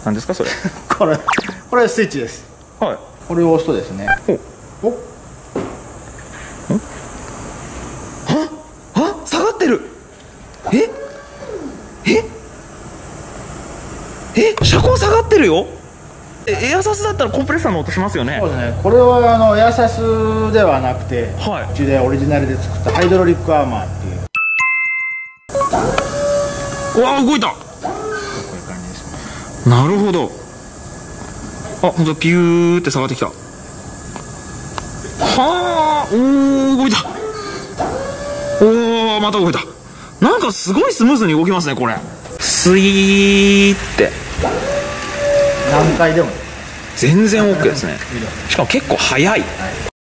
何ですかそれ？ これスイッチです。 はい。 これを押すとですね、おあ、下がってる。車高下がってるよ。エアサスだったらコンプレッサーの音しますよね。 そうですね。これはエアサスではなくて、 はい、 うちでオリジナルで作ったハイドロリックアーマーっていう。 うわー、動いた。 こういう感じですね。 なるほど。あ、ほんとピューって下がってきた。はあ、おー、動いた。おー、また動いた。なんかすごいスムーズに動きますねこれ。スイーって何回でも全然 OK ですね。しかも結構速い。